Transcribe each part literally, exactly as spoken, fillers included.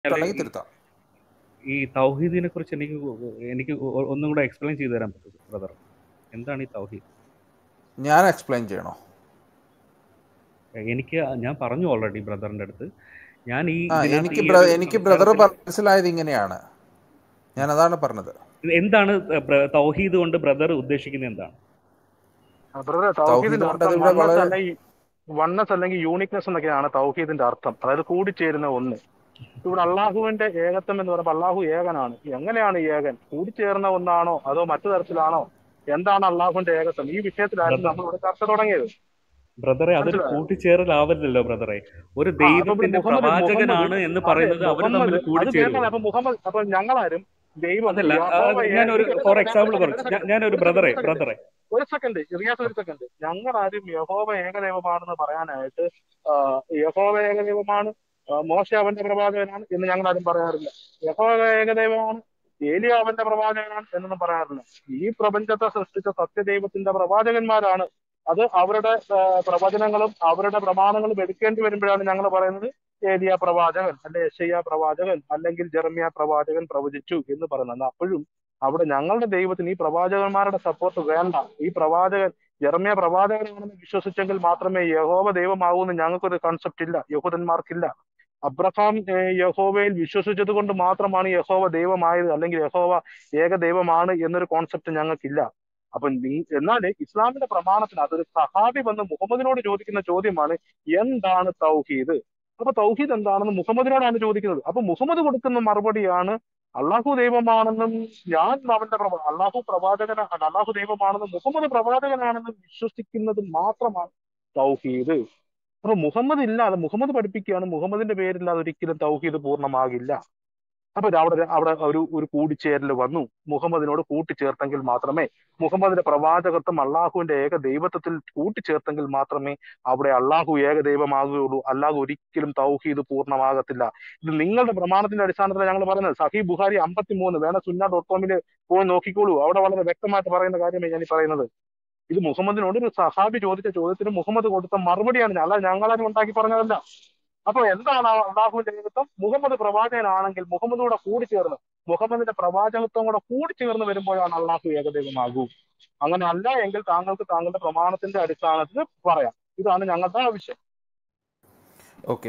ഉണ്ടെങ്കിൽ തിരുത്താം. ഈ തൗഹീദിനെ കുറിച്ച് എനിക്ക് എനിക്ക് ഒന്നും കൂടെ എക്സ്പ്ലെയിൻ ചെയ്തു തരാൻ പറ്റും ബ്രദർ? എന്താണ് ഈ തൗഹീദ്? ഞാൻ എക്സ്പ്ലെയിൻ ചെയ്യണോ? എനിക്ക് ഞാൻ പറഞ്ഞു ഓൾറെഡി ബ്രദറിന്റെ അടുത്ത്. ഞാൻ ഈ എനിക്ക് എനിക്ക് ബ്രദർ മനസ്സിലായത് ഇങ്ങനെയാണ്, ഞാൻ അതാണ് പറഞ്ഞത്. എന്താണ് തൗഹീദ് കൊണ്ട് ബ്രദർ ഉദ്ദേശിക്കുന്നത്? എന്താണ് തൗഹീദിന്റെ അർത്ഥം? വണ്ണസ് അല്ലെങ്കിൽ യൂണിക്നെസ് എന്നൊക്കെയാണ് തൗഹീദിന്റെ അർത്ഥം. അതായത് കൂടിച്ചേരുന്ന ഒന്ന്. ഇവിടെ അള്ളാഹുവിന്റെ ഏകത്വം എന്ന് പറയുമ്പോൾ അള്ളാഹു ഏകനാണ്. എങ്ങനെയാണ് ഏകൻ? കൂടിച്ചേർന്ന ഒന്നാണോ അതോ മറ്റു തരത്തിലാണോ? എന്താണ് അള്ളാഹുവിന്റെ ഏകത്വം? ഈ വിഷയത്തിലായിരുന്നു നമ്മൾ ഇവിടെ ചർച്ച തുടങ്ങിയത്. ബ്രദറെ, അതൊരു കൂട്ടിച്ചേരലാവില്ലല്ലോ ബ്രദറെ. ഒരു ദൈവത്തിന്റെ പ്രവാചകനാണ് എന്ന് പറയുന്നത് അവർ തമ്മിൽ കൂടിച്ചേരും. അപ്പൊ മുഹമ്മദ് അപ്പൊ ഞങ്ങളാരും ദൈവം അതല്ല. ഞാനൊരു ഫോർ എക്സാമ്പിൾ പറഞ്ഞു. ഞാനൊരു ബ്രദറെ ബ്രദറെ ഒരു സെക്കൻഡ് റിയാസ് ഒരു സെക്കൻഡ് ഞങ്ങളാരും യഹോവ ഏകദൈവമാണെന്ന് പറയാനായിട്ട് യഹോവ ഏകദൈവമാണ്, മോശ അവന്റെ പ്രവാചകനാണ് എന്ന് ഞങ്ങളാരും പറയാറില്ല. യഹോവ ഏകദൈവമാണ്, ഏലിയ അവന്റെ പ്രവാചകനാണ് എന്നൊന്നും പറയാറില്ല. ഈ പ്രപഞ്ചത്തെ സൃഷ്ടിച്ച സത്യദൈവത്തിന്റെ പ്രവാചകന്മാരാണ്. അത് അവരുടെ പ്രവചനങ്ങളും അവരുടെ പ്രമാണങ്ങളും എടുക്കേണ്ടി വരുമ്പോഴാണ് ഞങ്ങൾ പറയുന്നത് ഏലിയ പ്രവാചകൻ അല്ലെ യെശയ്യാ പ്രവാചകൻ അല്ലെങ്കിൽ ജെറമ്യ പ്രവാചകൻ പ്രവചിച്ചു എന്ന് പറയുന്നത്. അപ്പോഴും അവിടെ ഞങ്ങളുടെ ദൈവത്തിന് ഈ പ്രവാചകന്മാരുടെ സപ്പോർട്ട് വേണ്ട. ഈ പ്രവാചകൻ ജെറമ്യ പ്രവാചകനാണെന്ന് വിശ്വസിച്ചെങ്കിൽ മാത്രമേ യഹോവ ദൈവമാകൂന്ന് ഞങ്ങൾക്കൊരു കൺസെപ്റ്റ് ഇല്ല, യഹൂദന്മാർക്കില്ല. അബ്രഹാം യഹോവയിൽ വിശ്വസിച്ചത് കൊണ്ട് മാത്രമാണ് യഹോവ ദൈവമായത്, അല്ലെങ്കിൽ യഹോവ ഏക ദൈവമാണ് എന്നൊരു കോൺസെപ്റ്റ് ഞങ്ങൾക്കില്ല. അപ്പൊ നീ എന്നാൽ ഇസ്ലാമിന്റെ പ്രമാണത്തിന് അതൊരു സഹാബി വന്ന് മുഹമ്മദിനോട് ചോദിക്കുന്ന ചോദ്യമാണ് എന്താണ് തൗഹീദ്. അപ്പൊ തൗഹീദ് എന്താണെന്ന് മുഹമ്മദിനോടാണ് ചോദിക്കുന്നത്. അപ്പൊ മുഹമ്മദ് കൊടുക്കുന്ന മറുപടിയാണ് അള്ളാഹു ദൈവമാണെന്നും ഞാൻ അവന്റെ പ്രവാ അള്ളാഹു പ്രവാചകന അള്ളാഹു ദൈവമാണെന്നും മുഹമ്മദ് പ്രവാചകനാണെന്നും വിശ്വസിക്കുന്നത് മാത്രമാണ് തൗഹീദ്. അപ്പൊ മുഹമ്മദ് ഇല്ലാതെ മുഹമ്മദ് പഠിപ്പിക്കുകയാണ് മുഹമ്മദിന്റെ പേരില്ലാതെ ഒരിക്കലും തൗഹീദ് പൂർണ്ണമാകില്ല. അപ്പൊ അവിടെ അവിടെ ഒരു ഒരു കൂടിച്ചേരൽ വന്നു. മുഹമ്മദിനോട് കൂട്ടിച്ചേർത്തെങ്കിൽ മാത്രമേ, മുഹമ്മദിന്റെ പ്രവാചകത്വം അള്ളാഹുവിന്റെ ഏക ദൈവത്വത്തിൽ കൂട്ടിച്ചേർത്തെങ്കിൽ മാത്രമേ അവിടെ അള്ളാഹു ഏക ദൈവമാകുകയുള്ളൂ. അല്ലാതെ ഒരിക്കലും തൗഹീദ് പൂർണ്ണമാകത്തില്ല. ഇത് നിങ്ങളുടെ പ്രമാണത്തിന്റെ അടിസ്ഥാനത്തിലാണ് ഞങ്ങൾ പറയുന്നത്. സഹീഹ് ബുഖാരി അമ്പത്തി മൂന്ന് വേണം സുന്ന ഡോട്ട് കോമിൽ പോയി നോക്കിക്കോളൂ. അവിടെ വളരെ വ്യക്തമായിട്ട് പറയുന്ന കാര്യമേ ഞാൻ ഈ പറയുന്നത്. ഇത് മുഹമ്മദിനോട് ഒരു സഹാബി ചോദിച്ച ചോദ്യത്തിന് മുഹമ്മദ് കൊടുത്ത മറുപടിയാണ്. അല്ല ഞങ്ങളാരും ഉണ്ടാക്കി പറഞ്ഞതല്ല. അപ്പൊ എന്താണ് അള്ളാഹുവിന്റെ ഏകത്വം? മുഹമ്മദ് പ്രവാചകനാണെങ്കിൽ മുഹമ്മദ് കൂടെ കൂടിച്ചേർന്ന് മുഹമ്മദിന്റെ പ്രവാചകത്വം കൂടെ കൂടിച്ചേർന്ന് വരുമ്പോഴാണ് അള്ളാഹു ഏകദൈവമാകൂ. അങ്ങനെ അല്ല എങ്കിൽ താങ്കൾക്ക് താങ്കളുടെ പ്രമാണത്തിന്റെ അടിസ്ഥാനത്തിൽ പറയാം. ഇതാണ് ഞങ്ങളുടെ ആവശ്യം. ഓക്കെ,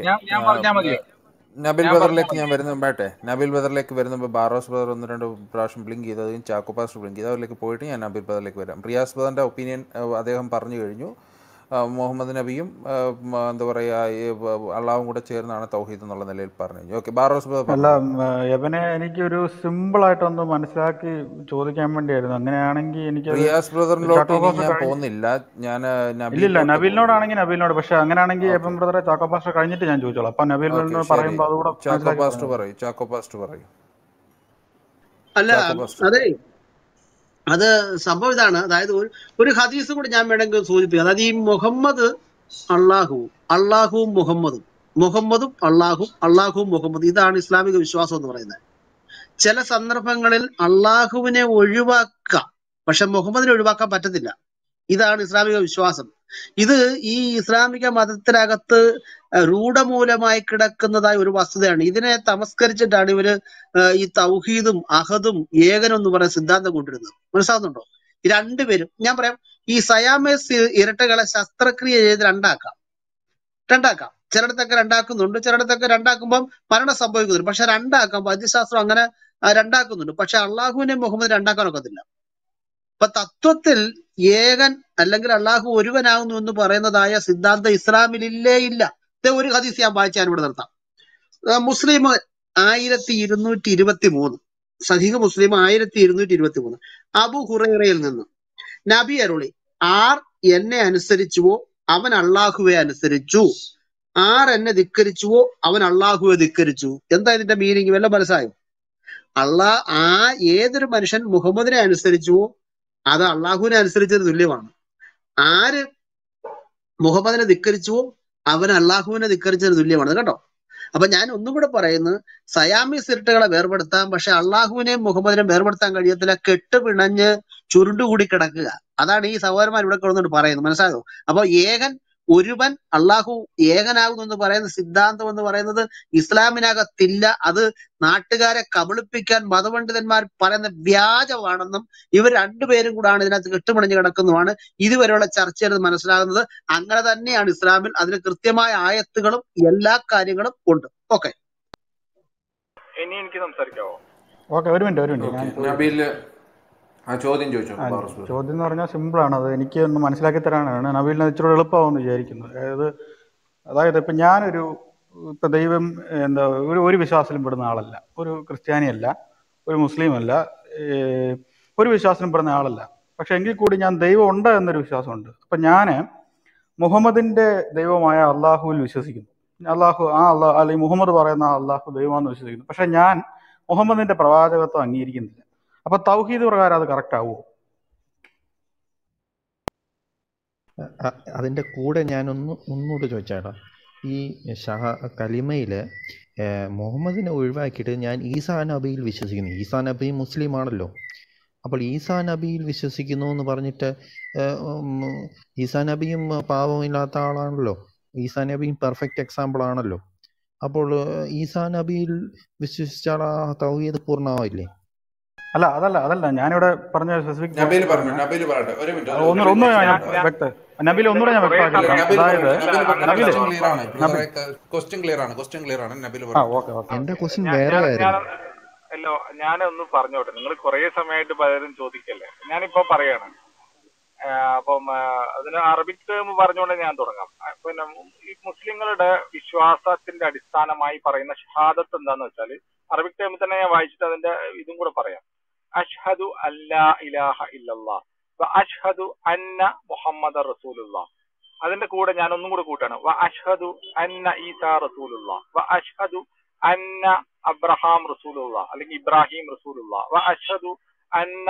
നബിൽ ബദറിലേക്ക് ഞാൻ വരുന്ന മുമ്പാട്ടെ നബിൽ ബദറിലേക്ക് വരുമ്പോൾ ബാറോസ് ബദർ ഒന്ന് രണ്ട് പ്രാവശ്യം ബ്ലിങ്ക് ചെയ്തതും ചാക്കോ പാസ്റ്റർ ബ്ലിങ്ക് ചെയ്ത് അവരിലേക്ക് പോയിട്ട് ഞാൻ നബിൽ ബദറിലേക്ക് വരാം. റിയാസ് ബദറിൻ്റെ ഒപ്പീനിയൻ അദ്ദേഹം പറഞ്ഞു കഴിഞ്ഞു. മുഹമ്മദ് നബിയും എന്താ പറയുക അള്ളാഹും കൂടെ ചേർന്നാണ് തൗഹീദ് എന്നുള്ള നിലയിൽ പറഞ്ഞു. ഓക്കെ, ബാറോസ് ബദർ. അല്ല യവനെ എനിക്കൊരു സിമ്പിൾ ആയിട്ടൊന്ന് മനസ്സിലാക്കി ചോദിക്കാൻ വേണ്ടിയായിരുന്നു. അങ്ങനെയാണെങ്കിൽ എനിക്ക് റിയാസ് ബ്രദറിലോട്ട് ഞാൻ പോകുന്നില്ല. ഞാൻ ഇല്ലില്ല നബീലിനോടാണെങ്കിൽ നബീലിനോട്, പക്ഷെ അങ്ങനെയാണെങ്കിൽ എപ്പം ബ്രദറെ ചാക്കോ പാസ്റ്റർ കഴിഞ്ഞിട്ട് ഞാൻ ചോദിച്ചോളാം. അപ്പൊ നബീൽ പറയുമ്പോൾ അതുകൂടെ ചാക്കോ പാസ്റ്റർ പറയും. ചാക്കോ പാസ്റ്റർ പറയും. അല്ല അതെ, അത് സംഭവം ഇതാണ്. അതായത് ഒരു ഹദീസ് കൂടി ഞാൻ വേണമെങ്കിൽ സൂചിപ്പിക്കാം. അതായത് ഈ മുഹമ്മദ് അള്ളാഹു, അള്ളാഹുവും മുഹമ്മദും, മുഹമ്മദും അള്ളാഹും, അള്ളാഹുവും മുഹമ്മദും, ഇതാണ് ഇസ്ലാമിക വിശ്വാസം എന്ന് പറയുന്നത്. ചില സന്ദർഭങ്ങളിൽ അള്ളാഹുവിനെ ഒഴിവാക്കാം, പക്ഷെ മുഹമ്മദിനെ ഒഴിവാക്കാൻ പറ്റത്തില്ല. ഇതാണ് ഇസ്ലാമിക വിശ്വാസം. ഇത് ഈ ഇസ്ലാമിക മതത്തിനകത്ത് രൂഢമൂലമായി കിടക്കുന്നതായ ഒരു വസ്തുതയാണ്. ഇതിനെ തമസ്കരിച്ചിട്ടാണ് ഇവര് ഈ തൗഹീദും അഹദും ഏകനും എന്ന് പറയുന്ന സിദ്ധാന്തം കൊണ്ടിരുന്നത്. മനസ്സിലാവുന്നുണ്ടോ? ഈ രണ്ടുപേരും ഞാൻ പറയാം, ഈ സയാമേസ് ഇരട്ടകളെ ശസ്ത്രക്രിയ ചെയ്ത് രണ്ടാക്കാം രണ്ടാക്കാം ചിലയിടത്തൊക്കെ രണ്ടാക്കുന്നുണ്ട്, ചിലയിടത്തൊക്കെ രണ്ടാക്കുമ്പം മരണം സംഭവിക്കുന്നുണ്ട്. പക്ഷെ രണ്ടാക്കാം, വൈദ്യശാസ്ത്രം അങ്ങനെ രണ്ടാക്കുന്നുണ്ട്. പക്ഷെ അള്ളാഹുവിനെ മുഹമ്മദ് രണ്ടാക്കാൻ ഒക്കത്തില്ല. അപ്പൊ തത്വത്തിൽ ഏകൻ അല്ലെങ്കിൽ അള്ളാഹു ഒരുവനാകുന്നു എന്ന് പറയുന്നതായ സിദ്ധാന്തം ഇസ്ലാമിൽ ഇല്ലേ ഇല്ല. ഒരു ഹദീസ് ഞാൻ വായിച്ചാൽ ഇവിടെ നിർത്താം. മുസ്ലിം ആയിരത്തി ഇരുന്നൂറ്റി ഇരുപത്തി മൂന്ന് സഹീഹ് മുസ്ലിം ആയിരത്തി ഇരുന്നൂറ്റി ഇരുപത്തി മൂന്ന് അബു ഹുറൈറയിൽ നിന്ന് നബി അരുളി, ആർ എന്നെ അനുസരിച്ചുവോ അവൻ അള്ളാഹുവെ അനുസരിച്ചു, ആർ എന്നെ ധിക്കരിച്ചുവോ അവൻ അള്ളാഹുവെ ധിക്കരിച്ചു. എന്താ ഇതിന്റെ മീനിങ് വല്ല മനസ്സിലായോ? അള്ളാ ആ ഏതൊരു മനുഷ്യൻ മുഹമ്മദിനെ അനുസരിച്ചുവോ അത് അള്ളാഹുവിനെ അനുസരിച്ചത് തുല്യമാണ്. ആര് മുഹമ്മദിനെ ധിക്കരിച്ചുവോ അവൻ അള്ളാഹുവിനെ ധിക്കരിച്ചതിന് തുല്യമാണ്. കേട്ടോ? അപ്പൊ ഞാൻ ഒന്നും കൂടെ പറയുന്നത്, സയാമി സിരട്ടുകളെ വേർപെടുത്താം, പക്ഷെ അള്ളാഹുവിനെയും മുഹമ്മദിനെയും വേർപെടുത്താൻ കഴിയത്തില്ല. കെട്ട് പിണഞ്ഞ് ചുരുണ്ടുകൂടി കിടക്കുക. അതാണ് ഈ സഹോദരന്മാർ ഇവിടെ കൊണ്ടുവന്നിട്ട് പറയുന്നത്. മനസ്സിലായോ? അപ്പൊ ഏകൻ ഒരുവൻ അള്ളാഹു ഏകനാകുന്നു എന്ന് പറയുന്ന സിദ്ധാന്തം എന്ന് പറയുന്നത് ഇസ്ലാമിനകത്തില്ല. അത് നാട്ടുകാരെ കബളിപ്പിക്കാൻ മതപണ്ഡിതന്മാർ പറയുന്ന വ്യാജമാണെന്നും ഇവർ രണ്ടുപേരും കൂടാണ് ഇതിനകത്ത് കെട്ടുപിണഞ്ഞ് കിടക്കുന്നതുമാണ് ഇതുവരെയുള്ള ചർച്ചയിൽ മനസ്സിലാകുന്നത്. അങ്ങനെ തന്നെയാണ് ഇസ്ലാമിൽ. അതിന് കൃത്യമായ ആയത്തുകളും എല്ലാ കാര്യങ്ങളും ഉണ്ട്. ഓക്കെ, ഇനി എനിക്ക് സംസാരിക്കാവോ? ഓക്കെ, ഒരു മിനിറ്റ് ഒരു മിനിറ്റ് ഞാൻ ചോദ്യം ചോദിച്ചു. ചോദ്യം എന്ന് പറഞ്ഞാൽ സിമ്പിളാണ്. അത് എനിക്ക് ഒന്ന് മനസ്സിലാക്കി തരാനാണ്. നബീലിന് ഇച്ചിരി എളുപ്പമാവെന്ന് വിചാരിക്കുന്നു. അതായത് അതായത് ഇപ്പം ഞാനൊരു ഇപ്പം ദൈവം എന്താ ഒരു ഒരു വിശ്വാസത്തിലും പെടുന്ന ആളല്ല, ഒരു ക്രിസ്ത്യാനിയല്ല, ഒരു മുസ്ലിം അല്ല, ഒരു വിശ്വാസത്തിലും പെടുന്ന ആളല്ല. പക്ഷെ എങ്കിൽ കൂടി ഞാൻ ദൈവം ഉണ്ട് എന്നൊരു വിശ്വാസമുണ്ട്. അപ്പം ഞാൻ മുഹമ്മദിൻ്റെ ദൈവമായ അള്ളാഹുവിൽ വിശ്വസിക്കുന്നു. അള്ളാഹു ആ അള്ളാഹ് അല്ലെങ്കിൽ മുഹമ്മദ് പറയുന്ന ആ അള്ളാഹു ദൈവമാണെന്ന് വിശ്വസിക്കുന്നു. പക്ഷെ ഞാൻ മുഹമ്മദിൻ്റെ പ്രവാചകത്വം അംഗീകരിക്കുന്നില്ല. അപ്പൊ തൗഹീദ് പ്രകാരം അത് കറക്റ്റ് ആവുമോ? അതിൻ്റെ കൂടെ ഞാനൊന്ന് ഒന്നുകൂടെ ചോദിച്ചാടാ, ഈ ഷഹ കലിമയിൽ മുഹമ്മദിനെ ഒഴിവാക്കിയിട്ട് ഞാൻ ഈസാ നബിയിൽ വിശ്വസിക്കുന്നു. ഈസാ നബി മുസ്ലിം ആണല്ലോ. അപ്പോൾ ഈസാ നബിയിൽ വിശ്വസിക്കുന്നു എന്ന് പറഞ്ഞിട്ട് ഈസാ നബിയും പാവമില്ലാത്ത ആളാണല്ലോ. ഈസാ നബിയും പെർഫെക്റ്റ് എക്സാമ്പിൾ ആണല്ലോ. അപ്പോൾ ഈസാ നബിയിൽ വിശ്വസിച്ചാൽ ആ തൗഹീദ് പൂർണ്ണമാവില്ലേ? അല്ല അതല്ല അതല്ല ഞാനിവിടെ പറഞ്ഞ സ്പെസിഫിക് നബീൽ പറഞ്ഞു. നബീൽ പറയട്ടെ, ഒരു മിനിറ്റ്. ഒന്നുകൂടെ ഒന്നുകൂടെ ഞാൻ വ്യക്ത നബീൽ ഒന്നുകൂടെ ഞാൻ വ്യക്തമാക്കിക്കാം. അതായത് ക്വസ്റ്റ്യൻ ക്ലിയർ ആണ്, ക്വസ്റ്റ്യൻ ക്ലിയർ ആണ്. നബീൽ പറഞ്ഞു. എന്റെ ക്വസ്റ്റ്യൻ വേറെ ആയിരുന്നു. അല്ലോ, ഞാനൊന്ന് പറഞ്ഞോട്ടെ. നിങ്ങൾ കുറെ സമയമായിട്ട് പലരും ചോദിക്കല്ലേ, ഞാനിപ്പോ പറയാണ്. അപ്പം അതിന് അറബിക് ടേം പറഞ്ഞുകൊണ്ട് ഞാൻ തുടങ്ങാം. പിന്നെ ഈ മുസ്ലിങ്ങളുടെ വിശ്വാസത്തിന്റെ അടിസ്ഥാനമായി പറയുന്ന ഷഹാദത്ത് എന്താന്ന് വെച്ചാൽ അറബിക് ടേമിൽ തന്നെ ഞാൻ വായിച്ചിട്ട് അതിന്റെ ഇതും കൂടെ പറയാം. അഷ്ഹദു അല്ലാ ഇലാഹ ഇല്ലല്ലാഹ് വ അഷ്ഹദു അന്ന മുഹമ്മദ റസൂലുള്ളാഹ്. അതിന്റെ കൂടെ ഞാൻ ഒന്നും കൂടെ കൂട്ടാണ്. വ അഷ്ഹദു അന്ന ഈസാ റസൂലുള്ളാഹ് വ അഷ്ഹദു അന്ന അബ്രഹാം റസൂലുള്ളാഹ് അല്ലെങ്കിൽ ഇബ്രാഹിം റസൂലുള്ളാഹ് വ അഷ്ഹദു അന്ന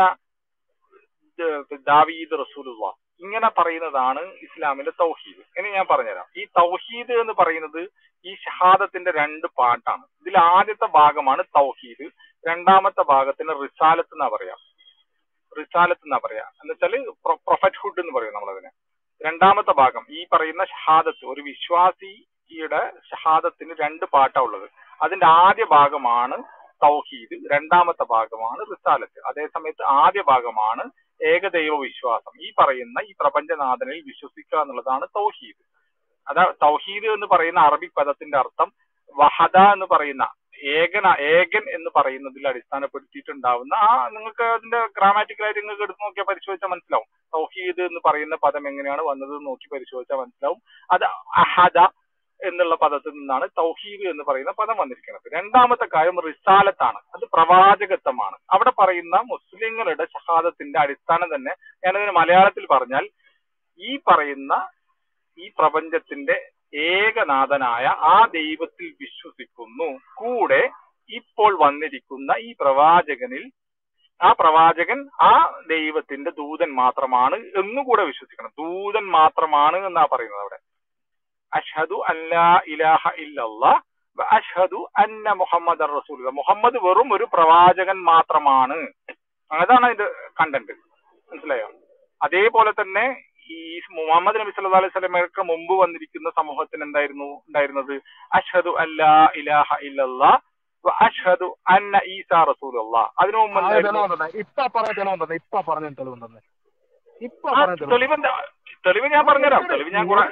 ദാവീദ് റസൂലുള്ളാഹ്. ഇങ്ങനെ പറയുന്നതാണ് ഇസ്ലാമിലെ തൗഹീദ്. ഇനി ഞാൻ പറഞ്ഞുതരാം. ഈ തൗഹീദ് എന്ന് പറയുന്നത് ഈ ഷഹാദത്തിന്റെ രണ്ട് പാർട്ടാണ്. ഇതിൽ ആദ്യത്തെ ഭാഗമാണ് തൗഹീദ്, രണ്ടാമത്തെ ഭാഗത്തിന് റിസാലത്ത് എന്നാ പറയാ. റിസാലത്ത് എന്നാ പറയാ എന്ന് വെച്ചാല് പ്രൊഫറ്റ്ഹുഡ് എന്ന് പറയും നമ്മളതിനെ. രണ്ടാമത്തെ ഭാഗം ഈ പറയുന്ന ഷഹാദത്ത്, ഒരു വിശ്വാസിയുടെ ഷഹാദത്തിന് രണ്ട് പാട്ടാ ഉള്ളത്. അതിന്റെ ആദ്യ ഭാഗമാണ് തൗഹീദ്, രണ്ടാമത്തെ ഭാഗമാണ് റിസാലത്ത്. അതേസമയത്ത് ആദ്യ ഭാഗമാണ് ഏകദൈവ വിശ്വാസം. ഈ പറയുന്ന ഈ പ്രപഞ്ചനാഥനിൽ വിശ്വസിക്കുക എന്നുള്ളതാണ് തൗഹീദ്. അതാ തൗഹീദ് എന്ന് പറയുന്ന അറബിക് പദത്തിന്റെ അർത്ഥം വഹദ എന്ന് പറയുന്ന ഏകന ഏകൻ എന്ന് പറയുന്നതിൽ അടിസ്ഥാനപ്പെടുത്തിയിട്ടുണ്ടാവുന്ന ആ നിങ്ങൾക്ക് അതിന്റെ ഗ്രാമാറ്റിക്കലായിട്ട് നിങ്ങൾക്ക് എടുത്ത് നോക്കിയാൽ പരിശോധിച്ചാൽ മനസ്സിലാവും. തൗഹീദ് എന്ന് പറയുന്ന പദം എങ്ങനെയാണ് വന്നത് നോക്കി പരിശോധിച്ചാൽ മനസ്സിലാവും. അത് അഹദ എന്നുള്ള പദത്തിൽ നിന്നാണ് തൗഹീദ് എന്ന് പറയുന്ന പദം വന്നിരിക്കുന്നത്. രണ്ടാമത്തെ കാര്യം റിസാലത്താണ്. അത് പ്രവാചകത്വമാണ്. അവിടെ പറയുന്ന മുസ്ലിങ്ങളുടെ ഷഹാദത്തിന്റെ അടിസ്ഥാനം തന്നെ ഞാനതിന് മലയാളത്തിൽ പറഞ്ഞാൽ ഈ പറയുന്ന ഈ പ്രപഞ്ചത്തിന്റെ ഏകനാഥനായ ആ ദൈവത്തിൽ വിശ്വസിക്കുന്നു. കൂടെ ഇപ്പോൾ വന്നിരിക്കുന്ന ഈ പ്രവാചകനിൽ ആ പ്രവാചകൻ ആ ദൈവത്തിന്റെ ദൂതൻ മാത്രമാണ് എന്നുകൂടെ വിശ്വസിക്കണം. ദൂതൻ മാത്രമാണ് എന്നാ പറയുന്നത് അവിടെ. അഷ്ഹദു അല്ലാ ഇലാഹ ഇല്ലല്ലാഹ് വ അഷ്ഹദു അന്ന മുഹമ്മദർ റസൂലുള്ളാഹ്. മുഹമ്മദ് വെറും ഒരു പ്രവാചകൻ മാത്രമാണ്. അതാണ് അതിന്റെ കണ്ടന്റ്. മനസ്സിലായോ? അതേപോലെ തന്നെ ഈ മുഹമ്മദ് നബി സല്ലല്ലാഹു അലൈഹി വസല്ലമയ്ക്ക് മുമ്പ് വന്നിരിക്കുന്ന സമൂഹത്തിന് എന്തായിരുന്നു ഉണ്ടായിരുന്നത്? അഷ്ഹദു അല്ലാ ഇലാഹ ഇല്ലല്ലാഹ് വ അഷ്ഹദു അന്ന ഈസാ റസൂലുള്ളാഹ്. അതിനു മുമ്പ് ഇപ്പൊ പറഞ്ഞ ഇപ്പൊ പറഞ്ഞ തെളിവുണ്ടെന്ന് ഇപ്പൊ തെളിവ് തെളിവ് ഞാൻ പറഞ്ഞുതരാം. തെളിവ് ഞാൻ കൂടെ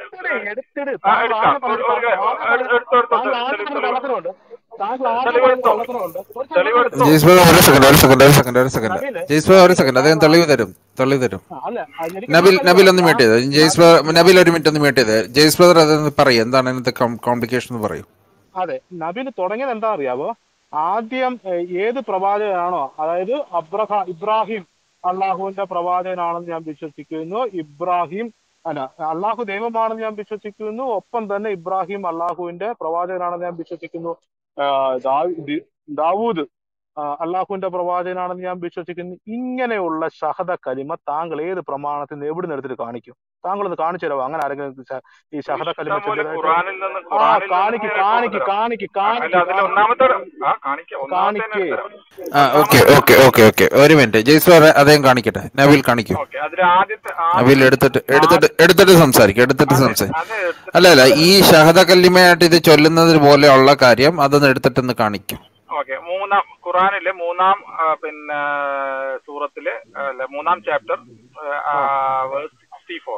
അദ്ദേഹം തെളിവ് തരും തെളിവ് തരും നബിൽ നബിൽ ഒന്ന് മീറ്റ് ചെയ്ത് ജയ്സ് നബിൽ ഒരു മിനിറ്റ് ഒന്ന് മീറ്റ് ചെയ്ത് ജയ്സ് ബ്രദർ അതൊന്ന് പറയും. എന്താണ് അതിനകത്ത് കോംപ്ലിക്കേഷൻ എന്ന് പറയും. അതെ, നബിൽ തുടങ്ങിയത് എന്താ അറിയാവോ? ആദ്യം ഏത് പ്രവാചകനാണോ, അതായത് അബ്രഹാ ഇബ്രാഹിം അള്ളാഹുവിന്റെ പ്രവാചകനാണെന്ന് ഞാൻ വിശ്വസിക്കുന്നു. ഇബ്രാഹിം അല്ല അള്ളാഹു ദൈവമാണെന്ന് ഞാൻ വിശ്വസിക്കുന്നു. ഒപ്പം തന്നെ ഇബ്രാഹിം അള്ളാഹുവിന്റെ പ്രവാചകനാണെന്ന് ഞാൻ വിശ്വസിക്കുന്നു. ദാവൂദ് അള്ളാഹുവിന്റെ പ്രവാചകനാണെന്ന് ഞാൻ വിശ്വസിക്കുന്നു. ഇങ്ങനെയുള്ള ഷഹദ കലിമ താങ്കൾ ഏത് പ്രമാണത്തിൽ നിന്ന് എവിടെ നിന്ന് എടുത്തിട്ട് കാണിക്കും? താങ്കൾ ഒന്ന് കാണിച്ചു തരാമോ? അങ്ങനെ ആരെങ്കിലും ഈ ഷഹദ കലിമ ചൊല്ലിയതായിട്ട്? ആ കാണിക്ക് കാണിക്ക് കാണിക്ക് കാണിക്ക് കാണിക്ക് ഓക്കെ ഓക്കെ ഓക്കെ ഓക്കെ ഒരു മിനിറ്റ് ജയ്സ്വാർ അദ്ദേഹം കാണിക്കട്ടെ. നബീൽ കാണിക്കൂ. നബീൽ എടുത്തിട്ട് എടുത്തിട്ട് എടുത്തിട്ട് സംസാരിക്കും എടുത്തിട്ട് സംസാരിക്കും അല്ല അല്ല ഈ ഷഹദ കല്ലിമയായിട്ട് ഇത് ചൊല്ലുന്നത് പോലെയുള്ള കാര്യം അതൊന്ന് എടുത്തിട്ടൊന്ന് കാണിക്കും. ഓക്കെ, മൂന്നാം ഖുറാനിലെ മൂന്നാം പിന്നെ സൂറത്തിലെ അല്ല മൂന്നാം ചാപ്റ്റർ സിക്സ്റ്റി ഫോർ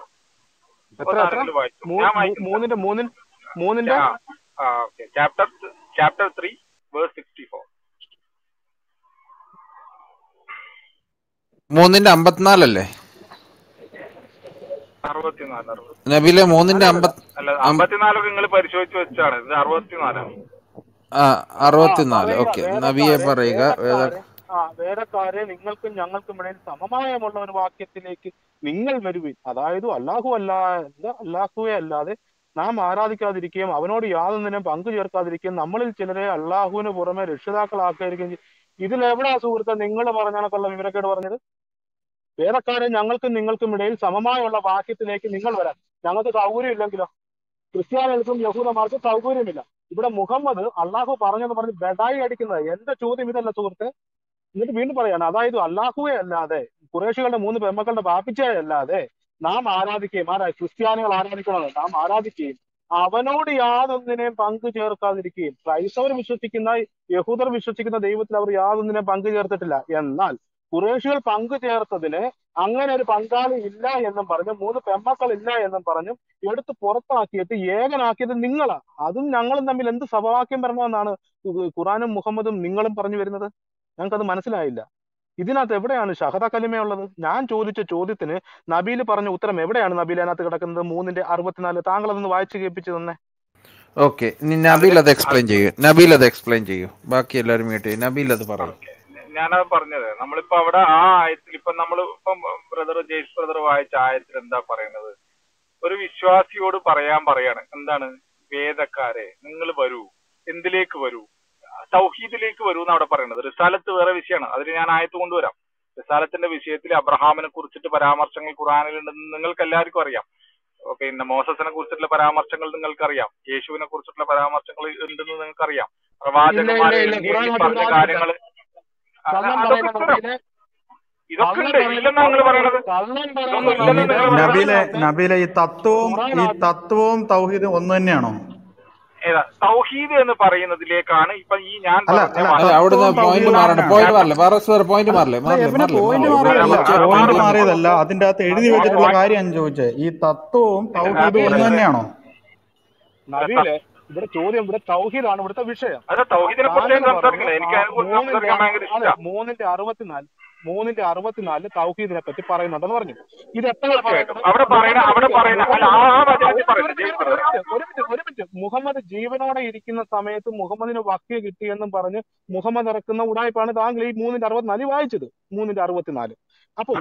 മൂന്നിന്റെ മൂന്നിന്റെ മൂന്നിന്റെ chapter chapter three verse sixty four മൂന്നിന്റെ അമ്പത്തിനാലല്ലേ? അറുപത്തിനാല് നബിലെ മൂന്നിന്റെ അമ്പത്തി അല്ല അമ്പത്തിനാലൊക്കെ നിങ്ങൾ പരിശോധിച്ച് വെച്ചാണ്. ഇത് അറുപത്തിനാലാണ്. ആ അറുപത്തിനാല്. ഓക്കെ, നബിയെ പറയുക. ആ വേദക്കാരെ നിങ്ങൾക്കും ഞങ്ങൾക്കും ഇടയിൽ സമമായമുള്ള ഒരു വാക്യത്തിലേക്ക് നിങ്ങൾ വരുവിൻ. അതായത് അല്ലാഹു അല്ലാതെ അല്ലാഹുവെ അല്ലാതെ നാം ആരാധിക്കാതിരിക്കുകയും അവനോട് യാതൊന്നിനും പങ്കു ചേർക്കാതിരിക്കുകയും നമ്മളിൽ ചിലരെ അള്ളാഹുവിന് പുറമെ രക്ഷിതാക്കളാക്കുകയും ഇതിലെവിടാ സുഹൃത്തെ നിങ്ങൾ പറഞ്ഞാണൊക്കെയുള്ള വിവരക്കേട് പറഞ്ഞത്? വേദക്കാരെ ഞങ്ങൾക്കും നിങ്ങൾക്കും ഇടയിൽ സമമായുള്ള വാക്യത്തിലേക്ക് നിങ്ങൾ വരാൻ ഞങ്ങൾക്ക് സൗകര്യം ഇല്ലെങ്കിലോ? ക്രിസ്ത്യാനികൾക്കും യഹൂദന്മാർക്കും സൗകര്യമില്ല. ഇവിടെ മുഹമ്മദ് അള്ളാഹു പറഞ്ഞെന്ന് പറഞ്ഞ് ബെഡായി അടിക്കുന്നത്. എന്റെ ചോദ്യം ഇതല്ല സുഹൃത്തെ. എന്നിട്ട് വീണ്ടും പറയാണ്, അതായത് അള്ളാഹുവെ അല്ലാതെ കുറേശികളുടെ മൂന്ന് പെമ്മക്കളുടെ ബാപ്പിച്ചയെ അല്ലാതെ നാം ആരാധിക്കുകയും ആരാ ക്രിസ്ത്യാനികൾ ആരാധിക്കണത് നാം ആരാധിക്കുകയും അവനോട് യാതൊന്നിനെയും പങ്കു ചേർക്കാതിരിക്കുകയും. ക്രൈസ്തവർ വിശ്വസിക്കുന്ന യഹൂദർ വിശ്വസിക്കുന്ന ദൈവത്തിൽ അവർ യാതൊന്നിനെയും പങ്കു ചേർത്തിട്ടില്ല. എന്നാൽ കുറേശികൾ പങ്കു ചേർത്തതിന് അങ്ങനെ ഒരു പങ്കാളി ഇല്ല എന്നും പറഞ്ഞ് മൂന്ന് പെമ്മക്കൾ ഇല്ല എന്നും പറഞ്ഞും എടുത്ത് പുറത്താക്കിയിട്ട് ഏകനാക്കിയത് നിങ്ങളാ. അതും ഞങ്ങളും തമ്മിൽ എന്ത് സമവാക്യം വരണമെന്നാണ് ഖുറാനും മുഹമ്മദും നിങ്ങളും പറഞ്ഞു വരുന്നത്? ഞങ്ങൾക്കത് മനസ്സിലായില്ല. ഇതിനകത്ത് എവിടെയാണ് ഷഹദ കലിമയുള്ളത്? ഞാൻ ചോദിച്ച ചോദ്യത്തിന് നബീൽ പറഞ്ഞ ഉത്തരം എവിടെയാണ് നബീൽ അതിനകത്ത് കിടക്കുന്നത്? മൂന്നിന്റെ അറുപത്തിനാല്. താങ്കൾ അതൊന്ന് വായിച്ചു കേൾപ്പിച്ചു തന്നെ. ഓക്കെ, നബീൽ അത് എക്സ്പ്ലെയിൻ ചെയ്യൂ. നബീൽ അത് എക്സ്പ്ലെയിൻ ചെയ്യൂ. ബാക്കി എല്ലാവരും കേട്ടു. നബീൽ അത് പറയും. ഞാനത് പറഞ്ഞത് നമ്മളിപ്പോ അവിടെ ആ ആയത്തിൽ ഇപ്പൊ നമ്മൾ ഇപ്പം ബ്രദർ ജെയ്സ് ബ്രദർ വായിച്ച ആയത്തിൽ എന്താ പറയുന്നത്? ഒരു വിശ്വാസിയോട് പറയാൻ പറയാണ് എന്താണ്? വേദക്കാരെ നിങ്ങൾ വരൂ, എന്തിലേക്ക് വരൂ? തൗഹീദിലേക്ക് വരൂ എന്ന് അവിടെ പറയുന്നത്. റിസാലത്ത് വേറെ വിഷയമാണ്, അതിൽ ഞാൻ ആയത്ത് കൊണ്ടുവരാം. റിസാലത്തിന്റെ വിഷയത്തിൽ അബ്രഹാമിനെ കുറിച്ചിട്ട് പരാമർശങ്ങൾ ഖുറാനിലുണ്ടെന്ന് നിങ്ങൾക്ക് എല്ലാവർക്കും അറിയാം. പിന്നെ മോസസിനെ കുറിച്ചിട്ടുള്ള പരാമർശങ്ങൾ നിങ്ങൾക്കറിയാം. യേശുവിനെ കുറിച്ചിട്ടുള്ള പരാമർശങ്ങൾ ഉണ്ടെന്ന് നിങ്ങൾക്കറിയാം. പ്രവാചകന്മാരെ പറഞ്ഞ കാര്യങ്ങൾ ഇതൊക്കെ ഉണ്ട്. ഇല്ലെന്നാ നിങ്ങൾ പറയണത്? നബീലെ നബീലെ ഈ തത്വവും ഈ തത്വവും തൗഹീദും ഒന്ന് തന്നെയാണോ? ഏതാ തൗഹീദ് എന്ന് പറയുന്നതിലേക്കാണ് ഇപ്പൊ ഈ ഞാൻ പോയിന്റ് മാറിയതല്ല, അതിന്റെ അകത്ത് എഴുതി വെച്ചിട്ടുള്ള കാര്യം ഞാൻ ചോദിച്ചേ. ഈ തത്വവും തൗഹീദും ഒന്ന് തന്നെയാണോ? നബീലെ ഇവിടെ ചോദ്യം ഇവിടെ തൗഹീദാണ് ഇവിടുത്തെ വിഷയം. മൂന്നിന്റെ അറുപത്തിനാല് മൂന്നിന്റെ അറുപത്തിനാലില് തൗഹീദിനെ പറ്റി പറയുന്നുണ്ടെന്ന് പറഞ്ഞു. ഇത് എത്ര ഒരു മിനിറ്റ് മുഹമ്മദ് ജീവനോടെ ഇരിക്കുന്ന സമയത്ത് മുഹമ്മദിന് വക്യ കിട്ടിയെന്നും പറഞ്ഞ് മുഹമ്മദ് ഇറക്കുന്ന ഉടായ്പാണ് താങ്കൾ ഈ മൂന്നിന്റെ അറുപത്തിനാല് വായിച്ചത്. മൂന്നിന്റെ അറുപത്തിനാല്. അപ്പൊ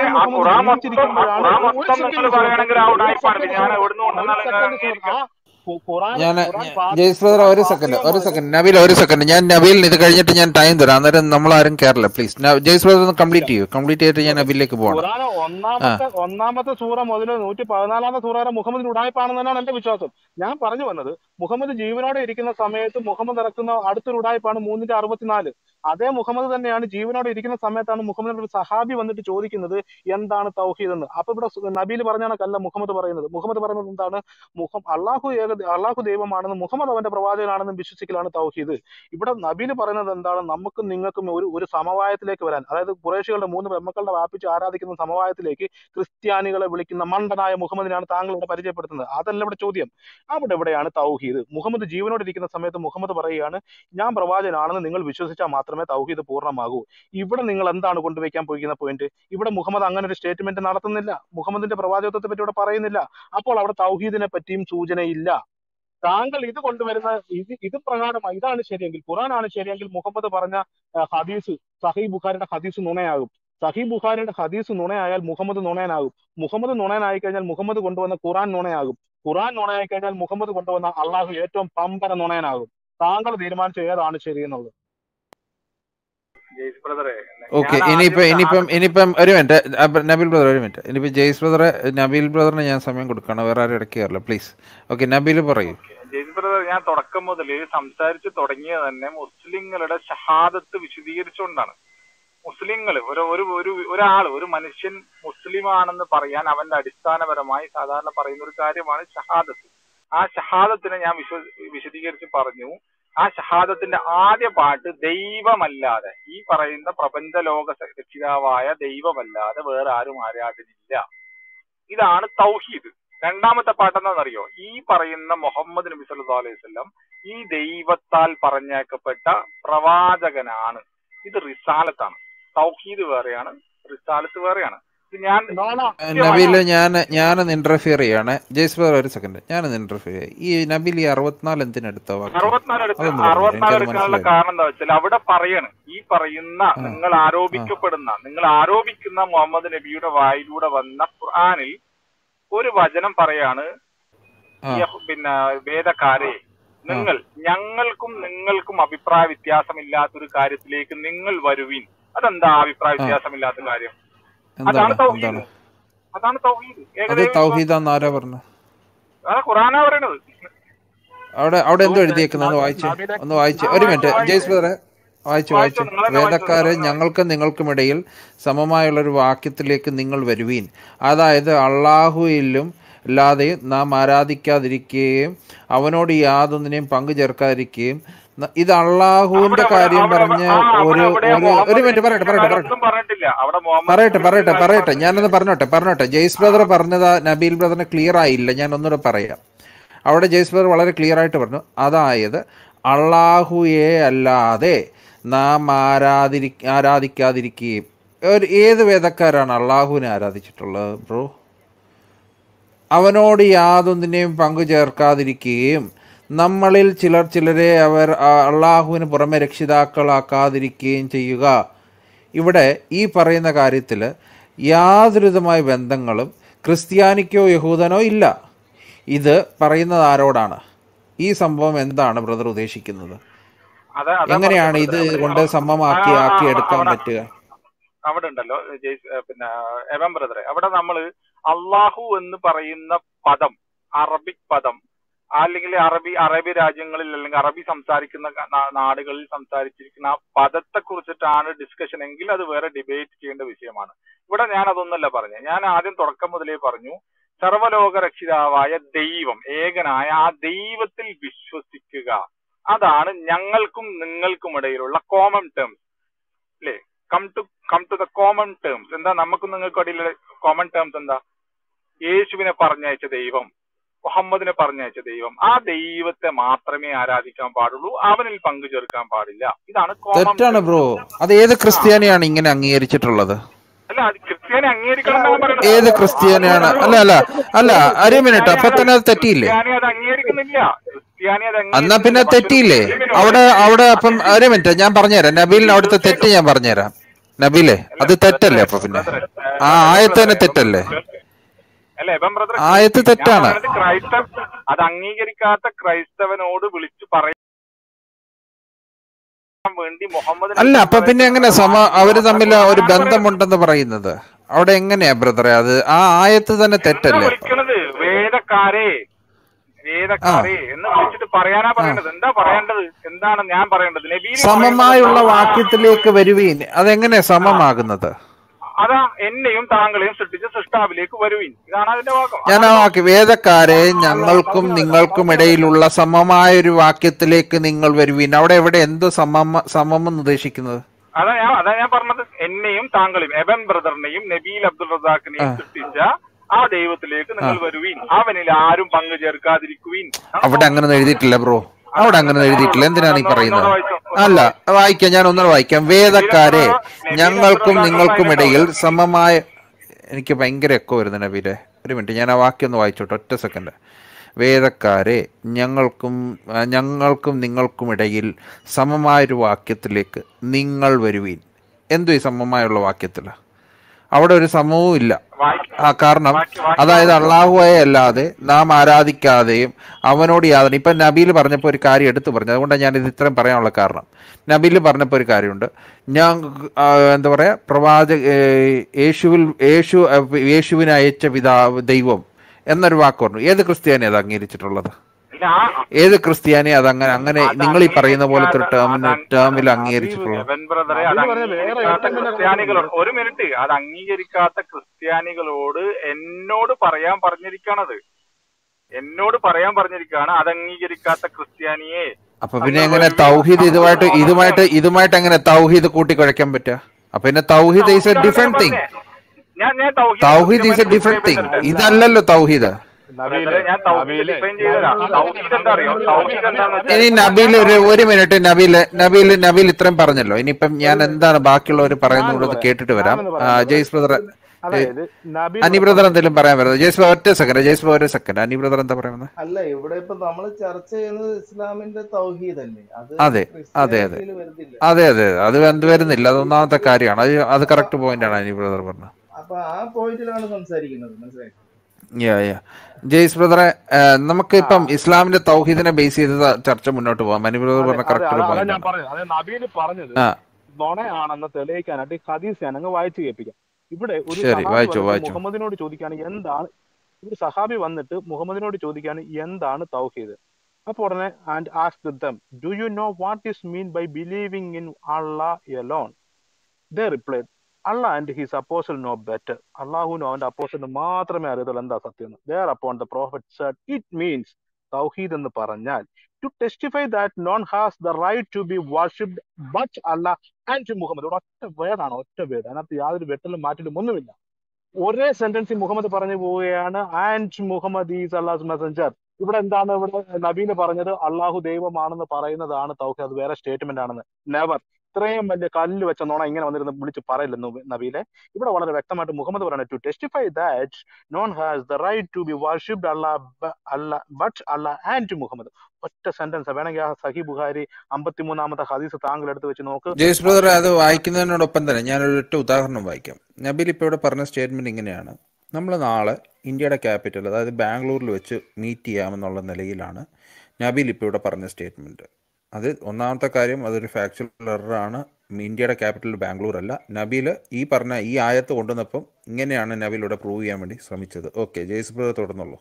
ഞാൻ ജയ്സ് ബ്രദർ ഒരു സെക്കൻഡ് ഒരു സെക്കൻഡ് നബീൽ ഒരു സെക്കൻഡ് ഞാൻ നബീലിന് ഇത് കഴിഞ്ഞിട്ട് ഞാൻ ടൈം തരാം. അന്നേരം നമ്മൾ ആരും കേറില്ല. പ്ലീസ് ജയ്സ് ബ്രദർ ഒന്ന് കംപ്ലീറ്റ് ചെയ്യൂ. കംപ്ലീറ്റ് ചെയ്തിട്ട് ഞാൻ നബീലിലേക്ക് പോകണം. ഒന്നാമത്തെ ഒന്നാമത്തെ സൂറ മുതൽ നൂറ്റി പതിനാലാമത്തെ സൂറ വരെ മുഹമ്മദിന് ഉടായ്പാണെന്നാണ് എന്റെ വിശ്വാസം. ഞാൻ പറഞ്ഞു വന്നത് മുഹമ്മദ് ജീവനോടെ ഇരിക്കുന്ന സമയത്ത് മുഹമ്മദ് ഇറക്കുന്ന അടുത്തൊരു ഉടായ്പാണ് മൂന്നിന്റെ അറുപത്തിനാല്. അതേ മുഹമ്മദ് തന്നെയാണ് ജീവനോടെ ഇരിക്കുന്ന സമയത്താണ് മുഹമ്മദിന്റെ ഒരു സഹാബി വന്നിട്ട് ചോദിക്കുന്നത് എന്താണ് തൗഹീദ് എന്ന്. അപ്പൊ ഇവിടെ നബീൽ പറഞ്ഞാണല്ല മുഹമ്മദ് പറയുന്നത്. മുഹമ്മദ് പറയുന്നത് എന്താണ്? മുഹം അള്ളാഹു ഏക അള്ളാഹു ദൈവമാണെന്ന് മുഹമ്മദ് അവന്റെ പ്രവാചകനാണെന്ന് വിശ്വസിക്കലാണ് തൗഹീദ്. ഇവിടെ നബീൽ പറയുന്നത് എന്താണ്? നമുക്കും നിങ്ങൾക്കും ഒരു ഒരു സമവായത്തിലേക്ക് വരാൻ, അതായത് ഖുറൈശികളുടെ മൂന്ന് പെമ്മക്കളുടെ വാപ്പിച്ച് ആരാധിക്കുന്ന സമവായത്തിലേക്ക് ക്രിസ്ത്യാനികളെ വിളിക്കുന്ന മണ്ടനായ മുഹമ്മദിനാണ് താങ്കൾ ഇവിടെ പരിചയപ്പെടുത്തുന്നത്. അതല്ല ഇവിടെ ചോദ്യം. അവിടെ എവിടെയാണ് തൗഹീദ്? മുഹമ്മദ് ജീവനോട് ഇരിക്കുന്ന സമയത്ത് മുഹമ്മദ് പറയുകയാണ് ഞാൻ പ്രവാചകനാണെന്ന് നിങ്ങൾ വിശ്വസിച്ചാൽ മാത്രമേ തൗഹീദ് പൂർണ്ണമാകൂ. ഇവിടെ നിങ്ങൾ എന്താണ് കൊണ്ടുവയ്ക്കാൻ പോയിരിക്കുന്ന പോയിന്റ്? ഇവിടെ മുഹമ്മദ് അങ്ങനെ ഒരു സ്റ്റേറ്റ്മെന്റ് നടത്തുന്നില്ല. മുഹമ്മദിന്റെ പ്രവാചകത്വത്തെ പറ്റി ഇവിടെ പറയുന്നില്ല. അപ്പോൾ അവിടെ തൗഹീദിനെ പറ്റിയും സൂചനയില്ല. താങ്കൾ ഇത് കൊണ്ടുവരുന്ന ഇത് ഇത് പ്രകാരമാണ്. ഇതാണ് ശരിയെങ്കിൽ, ഖുറാനാണ് ശരിയെങ്കിൽ മുഹമ്മദ് പറഞ്ഞ ഹദീസ് സഹീഹ് ബുഖാരിയുടെ ഹദീസ് നുണയാകും. സഹീഹ് ബുഖാരിയുടെ ഹദീസ് നുണയായാൽ മുഹമ്മദ് നുണയനാകും. മുഹമ്മദ് നുണയനായി കഴിഞ്ഞാൽ മുഹമ്മദ് കൊണ്ടുവന്ന ഖുറാൻ നുണയാകും. ഖുറാൻ നുണയായി കഴിഞ്ഞാൽ മുഹമ്മദ് കൊണ്ടുവന്ന അള്ളാഹു ഏറ്റവും പമ്പര നുണയനാകും. താങ്കൾ തീരുമാനിച്ച ഏതാണ് ശരിയെന്നുള്ളത്. ജെയ്സ് ബ്രദറെ, ഓക്കെ. ഞാൻ ഇനിയിപ്പം ആദ്യം ഇനിയിപ്പം ഷഹാദത്ത് ഇനിയിപ്പം ഒരു മിനിറ്റ് അപ്പ- നബീൽ ബ്രദർ ഒരു മിനിറ്റ്. ഇനിയിപ്പോൾ ജെയ്സ് ബ്രദറെ നബീൽ ബ്രദറിന് ഞാൻ സമയം കൊടുക്കണം, വേറെ ആരും ഇടയ്ക്ക് കയറില്ല പ്ലീസ്. ഓക്കെ, നബീൽ പറയൂ. ഓക്കെ. ജെയ്സ് ബ്രദർ, ഞാൻ തുടക്കം മുതൽ സംസാരിച്ച് തുടങ്ങിയത് തന്നെ മുസ്ലിങ്ങളുടെ ഷഹാദത്ത് വിശദീകരിച്ചുകൊണ്ടാണ്. മുസ്ലിങ്ങൾ ഒരു ഒരു ഒരു ഒരാൾ ഒരു മനുഷ്യൻ മുസ്ലിമാണെന്ന് പറയാൻ അവന്റെ അടിസ്ഥാനപരമായി സാധാരണ പറയുന്ന ഒരു കാര്യമാണ് ഷഹാദത്ത്. ആ ഷഹാദത്തിനെ ഞാൻ വിശ്വ വിശദീകരിച്ച് പറഞ്ഞു. ആ ഷഹാദത്തിന്റെ ആദ്യ പാട്ട് ദൈവമല്ലാതെ, ഈ പറയുന്ന പ്രപഞ്ച ലോക രക്ഷിതാവായ ദൈവമല്ലാതെ വേറെ ആരും ആരാധനില്ല, ഇതാണ് തൗഹീദ്. രണ്ടാമത്തെ പാട്ട് എന്താണെന്നറിയോ? ഈ പറയുന്ന മുഹമ്മദ് നബി സല്ലല്ലാഹു അലൈഹി വസല്ലം ഈ ദൈവത്താൽ പറഞ്ഞേക്കപ്പെട്ട പ്രവാചകനാണ്. ഇത് റിസാലത്താണ്. തൗഹീദ് വേറെയാണ്, റിസാലത്ത് വേറെയാണ്. ഇത് ഞാൻ നബീൽ ഞാൻ ഞാനൊന്ന് ഇന്റർഫിയർ ചെയ്യാണ്. ജെയ്സ് ബ്രദർ ഒരു സെക്കൻഡ്, ഞാനൊന്ന് ഇന്റർഫിയർ ചെയ്യാം. ഈ നബീൽ ഈ അറുപത്തിനാല് എന്തിനെടുത്ത വാക്യം? അറുപത്തിനാല് എടുക്ക അതൊന്ന് പറഞ്ഞു, അറുപത്തിനാല് എനിക്കത് എടുക്കാനുള്ള മനസ്സിലായി. കാരണം എന്താ വെച്ചാൽ അവിടെ പറയാണ്, ഈ പറയുന്ന ആ നിങ്ങൾ ആ ആരോപിക്കപ്പെടുന്ന നിങ്ങൾ ആരോപിക്കുന്ന മുഹമ്മദ് നബിയുടെ വായിലൂടെ വന്ന ഖുർആനിൽ ഒരു വചനം പറയാണ്, ആ യഹ് പിന്നെ വേദക്കാരെ, ആ നിങ്ങൾ ഞങ്ങൾക്കും നിങ്ങൾക്കും അഭിപ്രായ വ്യത്യാസമില്ലാത്തൊരു കാര്യത്തിലേക്ക് നിങ്ങൾ വരുവിൻ. അതെന്താ അഭിപ്രായ ആ വ്യത്യാസമില്ലാത്ത കാര്യം? എന്താണ് അതാണ് തൗഹീദ്. എന്താണ് അതാണ് തൗഹീദ്, അത് ഏകദൈവ വിശ്വാസം. തൗഹീദാന്ന് ആരാ പറഞ്ഞു? അതാണ് ഖുർആനാ പറയണത്. അവിടെ അവിടെ എന്തോ ബ്രോ എഴുതിയേക്കുന്നത് ഒന്ന് വായിച്ചേ, നബിയുടെ ഒന്ന് വായിച്ചേ. ആ ഒരു വായിച്ചു മിനിറ്റ് ജെയ്സ് വായിച്ചു ബ്രദറെ, വായിച്ചു വായിച്ചോ, വായിച്ചു. നിങ്ങൾ തന്നെ വായിച്ചോ, വേദക്കാരെ നിങ്ങൾ തന്നെ വായിച്ചു. ഞങ്ങൾക്കും നിങ്ങൾക്കുമിടയിൽ സമമായുള്ളൊരു വാക്യത്തിലേക്ക് നിങ്ങൾ വരുവീൻ. അതായത് അള്ളാഹുയിലും അല്ലാതെയും നാം ആരാധിക്കാതിരിക്കുകയും അവനോട് യാതൊന്നിനെയും പങ്കു ചേർക്കാതിരിക്കുകയും ന- ഇത് അവിടെ അള്ളാഹുവിന്റെ അവിടെ കാര്യം അവിടെ പറഞ്ഞ് ആ അവിടെ ഒരു അവിടെ ഒരു ഒരു മുഹമ്മദ് മിനിറ്റ് പറയട്ടെ നബിയുടെ പറയട്ടെ കാര്യം പറയട്ടെ ഒന്നും പറഞ്ഞിട്ടില്ല. അവിടെ മുഹമ്മദ് പറയട്ടെ നബിയുടെ പറയട്ടെ കാര്യം പറയട്ടെ പറഞ്ഞിട്ടില്ല. ഞാനൊന്ന് പറഞ്ഞോട്ടെ പറഞ്ഞോട്ടെ ജെയ്സ് ആ ബ്രദർ പറഞ്ഞത് നബീൽ ബ്രദറിന് ക്ലിയർ ആയില്ല, ഞാൻ ഒന്നുകൂടെ പറയാം. അവിടെ ജെയ്സ് ബ്രദർ വളരെ ക്ലിയർ ആയിട്ട് പറഞ്ഞു, അതായത് അള്ളാഹുയെ അല്ലാതെ നാം ആരാധിരി ആരാധിക്കാതിരിക്കുകയും. ഒരു ഏത് വേദക്കാരാണ് അള്ളാഹുവിനെ ആരാധിച്ചിട്ടുള്ളത് ബ്രോ? അവനോട് യാതൊന്നിനെയും പങ്കു ചേർക്കാതിരിക്കുകയും നമ്മളിൽ ചിലർ ചിലരെ അവർ ആ, അള്ളാഹുവിന് പുറമെ രക്ഷിതാക്കളാക്കാതിരിക്കുകയും ചെയ്യുക. ഇവിടെ ഈ പറയുന്ന കാര്യത്തിൽ യാതൊരുവിധമായ ബന്ധങ്ങളും ക്രിസ്ത്യാനിക്കോ യഹൂദനോ ഇല്ല. ഇത് പറയുന്നത് ആരോടാണ്? ഈ സംഭവം എന്താണ് ബ്രദർ ഉദ്ദേശിക്കുന്നത്? അതാ അതാ പറഞ്ഞ എങ്ങനെയാണ് ഇത് ബ്രദറെ, അവിടെ കൊണ്ട് ആ സമമാക്കി ആ ആക്കി ആ എടുക്കാൻ അവിടെ പറ്റുക? അവിടെ ഉണ്ടല്ലോ ജെയ്സ് ഏ, പിന്നെ എവൻ ബ്രദറെ, അവിടെ നമ്മള് അള്ളാഹു എന്ന് പറയുന്ന പദം, അറബിക് പദം, അല്ലെങ്കിൽ അറബി അറബി രാജ്യങ്ങളിൽ അല്ലെങ്കിൽ അറബി സംസാരിക്കുന്ന ക- നാ- നാടുകളിൽ സംസാരിച്ചിരിക്കുന്ന ആ പദത്തെ കുറിച്ചിട്ടാണ് ഡിസ്കഷൻ എങ്കിൽ അത് വേറെ ഡിബേറ്റ് ചെയ്യേണ്ട വിഷയമാണ്. ഇവിടെ ഞാൻ അതൊന്നല്ല പറഞ്ഞത്. ഞാൻ ആദ്യം തുടക്കം മുതലേ പറഞ്ഞു, സർവലോക രക്ഷിതാവായ ദൈവം, ഏകനായ ആ ദൈവത്തിൽ വിശ്വസിക്കുക, അതാണ് ഞങ്ങൾക്കും നിങ്ങൾക്കും ഇടയിലുള്ള കോമൺ ടേംസ്. അല്ലേ? Come to come to the common terms. എന്താ നമുക്കും നിങ്ങൾക്കും ഇടയിലുള്ള കോമൺ ടേംസ്? എന്താ? യേശുവിനെ പറഞ്ഞയച്ച ദൈവം, മുഹമ്മദിനെ പറഞ്ഞയച്ച ദൈവം, ആ ദൈവത്തെ മാത്രമേ ആരാധിക്കാൻ പാടുള്ളൂ, അവനിൽ പങ്കു ചേർക്കാൻ പാടില്ല. ഇതാണ് കോമൺ തെറ്റാണ് ടേംസ്. ബ്രോ. അത് ഏത് ആ ക്രിസ്ത്യാനിയാണ് ഇങ്ങനെ അംഗീകരിച്ചിട്ടുള്ളത്? അല്ല, അത് ക്രിസ്ത്യാനി അംഗീകരിക്കണം എന്നാണ് പറയണത്. ഏത് അത് ക്രിസ്ത്യാനിയാണ്? അത് അല്ല അല്ല അല്ല ഒരു മിനിറ്റ്, ക്രിസ്ത്യാനി അപ്പൊ അത് തന്നെ അത് തെറ്റിയില്ലേ? ക്രിസ്ത്യാനി അത് അംഗീകരിക്കുന്നില്ല. ക്രിസ്ത്യാനി അത് എന്നാ അംഗീകരിക്കുന്നില്ല. പിന്നെ പക്ഷെ ഒരു തെറ്റിയില്ലേ? മുസ്ലിമിനോട് അവിടെ അവിടെ അത് അപ്പം തെറ്റി ഒരു മിനിറ്റ് ഞാൻ പറഞ്ഞുതരാം. നബീലിന് അവിടുത്തെ തെറ്റ് തീർച്ചയായിട്ടും. ഞാൻ പറഞ്ഞുതരാം. നബീലെ അല്ല അത് തെറ്റല്ലേ? ബ്രദറെ, അപ്പൊ പിന്നെ ബ്രദറെ, ആ എബൻ ആയത്ത് ബ്രദറെ, തന്നെ എബൻ തെറ്റല്ലേ? ബ്രദറെ കേൾക്ക്. അല്ല എബൻ ബ്രദറെ ആയത്ത് കേൾക്ക്. ഞാൻ തെറ്റാണ്. പറയണത് ക്രൈസ്തവ അത് അംഗീകരിക്കാത്ത ക്രൈസ്തവനോട് വിളിച്ചു പറയാൻ വേണ്ടി മുഹമ്മദ് അല്ല നബി അപ്പൊ പിന്നെ എങ്ങനെ പറഞ്ഞയക്കപ്പെട്ട സമ വാക്കുകൾ അവര് അവിടെ തമ്മിൽ ഒരു ഖുർആനാണ് പറയണത്. ബന്ധമുണ്ടെന്ന് പറയുന്നത്? അവിടെ എങ്ങനെയാ ബ്രദറെ? അത് ആ ആയത്ത് തന്നെ എന്താ തെറ്റല്ലേ? അപ്പൊ വിളിക്കണത്? വേദക്കാരെ, ആ വേദക്കാരെ എന്ന് വിളിച്ചിട്ട് പറയാനാ ആ പറയേണ്ടത്. എന്താ പറയേണ്ടത്? എന്താണ് ഞാൻ പറയേണ്ടത്? നബീല് പറയേണ്ടത് സമമായുള്ള എന്താ? വാക്യത്തിലേക്ക് വരുവീൻ. അതെങ്ങനെ ആ സമമാകുന്നത്? അതാ എന്നെയും താങ്കളെയും സൃഷ്ടിച്ച സൃഷ്ടാവിലേക്ക് വരുവീൻ. ഇതാണ് അതിന്റെ വാക്യം. ഞാൻ ആ അതാണ് വാക്യ തൗഹീദ്. വേദക്കാരെ ഞങ്ങൾക്കും നിങ്ങൾക്കും ഇടയിലുള്ള സമമായൊരു വാക്യത്തിലേക്ക് നിങ്ങൾ വരുവീൻ. അവിടെ എവിടെ എന്തോ സമമ സമമെന്ന് ഉദ്ദേശിക്കുന്നത്? അതാ ഞാൻ അതാ ഞാൻ പറഞ്ഞത്. എന്നെയും താങ്കളെയും, എബൻ ബ്രദറിനെയും നബീൽ അബ്ദുൾ ആ റസാഖിനെയും സൃഷ്ടിച്ച ആ ദൈവത്തിലേക്ക് ആ നിങ്ങൾ വരുവീൻ, അവനിൽ ആരും പങ്കു ചേർക്കാതിരിക്കുവീൻ. ആണ് അവിടെ അങ്ങനെ തൗഹീദ്. എഴുതിയിട്ടില്ല ബ്രോ. അതാ അവിടെ അങ്ങനെ അങ്ങനെ എഴുതിയിട്ടില്ല. തന്നെയുള്ളൂ. എന്തിനാണ് ഈ അതൊന്ന് ഒന്നുകൂടെ പറയുന്നത്? വായിച്ചോ, ഒന്നുകൂടെ അല്ല വായിച്ചോ. വായിക്കാം, ഞാൻ ഒന്നുകൂടെ വായിക്കാം. നബീൽ അബ്ദുൾ വേദക്കാരെ നബീൽ അബ്ദുൾ ഞങ്ങൾക്കും റസാഖ് നിങ്ങൾക്കും അതിലുണ്ടാവില്ല. ഇടയിൽ സമമായ. എനിക്ക് ഭയങ്കര എക്കോ വരുന്നു നബീലെ. ഒരു മിനിറ്റ് ഞാൻ ആ വാക്യം ഒന്ന് വായിച്ചോട്ടെ, ഒറ്റ സെക്കൻഡ്. വേദക്കാരെ ഞങ്ങൾക്കും ആ, ഞങ്ങൾക്കും നിങ്ങൾക്കും ഇടയിൽ സമമായൊരു വാക്യത്തിലേക്ക് നിങ്ങൾ വരുവീൻ. എന്തു ഈ സമമായുള്ള വാക്യത്തിൽ? അവിടെ ഒരു സമൂഹവും ഇല്ല. വായിക്ക് ആ കാരണം വായിക്ക് വായിക്ക് അതായത് വായിക്ക് അള്ളാഹുവെ അല്ലാതെ നാം ആരാധിക്കാതെയും അവനോട് യാതൊരു ഇപ്പം നബീൽ പറഞ്ഞപ്പോൾ ഒരു കാര്യം എടുത്തു പറഞ്ഞു. അതുകൊണ്ടാണ് ഞാനിത് ഇത്രയും പറയാനുള്ള കാരണം. നബീൽ പറഞ്ഞപ്പോൾ ഒരു കാര്യമുണ്ട്. ഞാൻ ആ, എന്താ പറയുക, പ്രവാചക ഏ, യേശുവിൽ യേശു യേശുവിനെ അയച്ച പിതാവ് ദൈവം എന്നൊരു വാക്ക് പറഞ്ഞു. ഏത് ക്രിസ്ത്യാനി അത് അംഗീകരിച്ചിട്ടുള്ളത്? ഇല്ല ആ ഏത് ക്രിസ്ത്യാനി അത് അങ്ങനെ അങ്ങനെ അത് നിങ്ങൾ ഈ പറയുന്ന പോലത്തെ ഒരു അംഗീകരിക്കാത്ത ടേമിന് അത് ടേമിൽ നബി അംഗീകരിച്ചിട്ടുള്ളത്? എവൻ ബ്രദറെ അത് നബീല് പറഞ്ഞ വേറെ അംഗീകരിക്കാത്ത ഏറ്റവും വലിയ ക്രിസ്ത്യാനികളോട് കള്ളത്തരമുണ്ട്. ഒരു മിനിറ്റ് അത് അംഗീകരിക്കാത്ത ക്രിസ്ത്യാനികളോട് എന്നോട് പറയാൻ പറഞ്ഞിരിക്കണത് എന്നോട് പറയാൻ പറഞ്ഞിരിക്കുകയാണ്. അത് അംഗീകരിക്കാത്ത ക്രിസ്ത്യാനിയെ അപ്പൊ പിന്നെ നിങ്ങൾ എങ്ങനെ വരുവിൻ, തൗഹീദ് നമുക്ക് ഇതുമായിട്ട് മുഹമ്മദിനെ ഇതുമായിട്ട് ഇതുമായിട്ട് എങ്ങനെ തൗഹീദ് കൂട്ടിക്കുഴയ്ക്കാൻ പറ്റുക? അപ്പൊ പിന്നെ തൗഹീദ് ഈസ് എ തൗഹീദാണെന്ന് ഡിഫറെന്റ് തിങ്. പറഞ്ഞേ. ഞാൻ ഞാൻ തൗഹീദ് തൗഹീദ് ഈസ് കൃത്യമായിട്ട് എ ഡിഫറെന്റ് ഡിസ്ക്രൈബ് ചെയ്ത് തിങ്. തരട്ടെ അല്ല ഇതല്ലല്ലോ തൗഹീദ്. നബീലെ ബ്രദറെ. ഞാൻ തൗഹീദ് നബീലെ ഡിഫൈൻ ചെയ്ത് തരാം. നബീല് തൗഹീദ് എന്താ അറിയോ? നബി തൗഹീദ് എന്താന്ന് വെച്ചാൽ ഇനി ഞാൻ നബീൽ ഒരു തൗഹീദ് ഒരു മിനിറ്റ് നബീൽ നബീൽ നബീൽ ഇത്രയും പറഞ്ഞല്ലോ. ഇനിയിപ്പം ഞാൻ ഒരു എന്താണ് ബാക്കിയുള്ളവർ പറയുന്നത് ഞാനൊന്ന് ഒന്ന് പറയാം കേട്ടിട്ട് വരാം. ഞാനൊന്ന് ആ, പറയാം ബ്രദറെ. ജയ്സ് ബ്രദർ, അതായത് നബീൽ അനി ഇവിടെ ബ്രദർ പറഞ്ഞ എന്തെങ്കിലും പറയാൻ വരുന്നത്? ജയ്സ് ബ്രദർ ഒറ്റ സെക്കൻഡ്. ജയ്സ് ബ്രദർ ഒരു സെക്കൻഡ്. അനി ബ്രദർ എന്താ പറയുന്നത്? അല്ല, ഇവിടെ ഇപ്പൊ നമ്മൾ ചർച്ച ചെയ്യുന്നത് ഇസ്ലാമിന്റെ തൗഹീദ് അല്ലേ, അത് അതെ അതെ അതെ ക്രിസ്ത്യാനിറ്റിയിൽ വരുന്നില്ല. അതെ അതെ അത് എന്ത് അത് വരുന്നില്ല. അത് ഒന്നാമത്തെ കാര്യമാണ്. അത് അത് അപ്പൊ കറക്റ്റ് പോയിന്റ് ആണ് അനി ബ്രദർ പറഞ്ഞത്. അപ്പൊ ആ പോയിന്റിലാണ് സംസാരിക്കുന്നത്, മനസ്സിലായി? യാ യാ ജയ്സ് ബ്രദറെ, നമുക്ക് ആ ഇപ്പം ഇസ്ലാമിന്റെ തൗഹീദിനെ ബേസ് ചെയ്ത് ചർച്ച മുന്നോട്ട് പോകാം. അനി ബ്രദർ അതെ പറഞ്ഞ അതെ കറക്റ്റ് അതെ ഒരു അതാ പോയിന്റ് ഞാൻ ആണ്. പറഞ്ഞത്. അതായത് നബീല് പറഞ്ഞത് ആ നുണയാണെന്ന് തെളിയിക്കാനായിട്ട് ഈ ഹദീസ് ഞാൻ അങ്ങ് വായിച്ചു കേൾപ്പിക്കാം. ഇവിടെ ഒരു ശരി, സഹാബി വായിച്ചോ വന്നിട്ട് വായിച്ചോ. മുഹമ്മദിനോട് ചോദിക്കുകയാണ് എന്താണ് ഒരു സഹാബി വന്നിട്ട് മുഹമ്മദിനോട് ചോദിക്കുകയാണ് എന്താണ് തൗഹീദ്. അപ്പൊ ഉടനെ and ask them do you know what is mean by believing in Allah alone. They replied, Allah and his apostle know better. അള്ളാഹുവിനും അവന്റെ അപ്പോസ്റ്റലിന് മാത്രമേ അറിയത്തുള്ളൂ എന്താ സത്യം എന്ന്. Thereupon the prophet said, it means തൗഹീദ് എന്ന് പറഞ്ഞാൽ to testify that none has the right to be worshipped but Allah and to Muhammad. ഇവിടെ ഒറ്റ വേർഡാണ്, ഒറ്റ വേർഡ്. അതിനകത്ത് യാതൊരു വെട്ടലും മാറ്റലും ഒന്നുമില്ല. ഒരേ സെന്റൻസിൽ മുഹമ്മദ് പറഞ്ഞു പോവുകയാണ് and Muhammad is Allah's messenger. ഇവിടെ എന്താണ് ഇവിടെ നബീന് പറഞ്ഞത്? അള്ളാഹു ദൈവമാണെന്ന് പറയുന്നതാണ് തൗഹീദ്. അത് വേറെ സ്റ്റേറ്റ്മെന്റ് ആണെന്ന്. നെവർ. ഇത്രയും വലിയ കല്ല് വെച്ച നോണ ഇങ്ങനെ വന്നിരുന്ന് വിളിച്ച് പറയില്ല നബീലെ. ഇവിടെ വളരെ വ്യക്തമായിട്ട് മുഹമ്മദ് പറയുന്നത് to testify that none has the right to be worshipped Allah but Allah and to Muhammad. ഒറ്റ സെന്റൻസ്. വേണമെങ്കിൽ ആ സഹി ബുഖാരി അമ്പത്തിമൂന്നാമത്തെ ഹദീസ് താങ്കൾ എടുത്ത് വെച്ച് നോക്ക്. ജയ്സ് ബ്രദർ അത് വായിക്കുന്നതിനോടൊപ്പം തന്നെ ഞാനൊരു ഒറ്റ ഉദാഹരണം വായിക്കാം. നബീൽ ഇപ്പോൾ ഇവിടെ പറഞ്ഞ സ്റ്റേറ്റ്മെന്റ് ഇങ്ങനെയാണ്: നമ്മൾ നാളെ ഇന്ത്യയുടെ ക്യാപിറ്റൽ അതായത് ബാംഗ്ലൂരിൽ വെച്ച് മീറ്റ് ചെയ്യാമെന്നുള്ള നിലയിലാണ് നബീൽ ഇപ്പോൾ ഇവിടെ പറഞ്ഞ സ്റ്റേറ്റ്മെന്റ്. അത് ഒന്നാമത്തെ കാര്യം, അതൊരു ഫാക്ച്വൽ എററാണ്. ഇന്ത്യയുടെ ക്യാപിറ്റൽ ബാംഗ്ലൂർ അല്ല. നബീൽ ഈ പറഞ്ഞ ഈ ആയത്ത് കൊണ്ടുവന്നപ്പം ഇങ്ങനെയാണ് നബീൽ ഇവിടെ പ്രൂവ് ചെയ്യാൻ വേണ്ടി ശ്രമിച്ചത്. ഓക്കെ, ജയ്സ് ബ്രദർ തുടർന്നുള്ളൂ.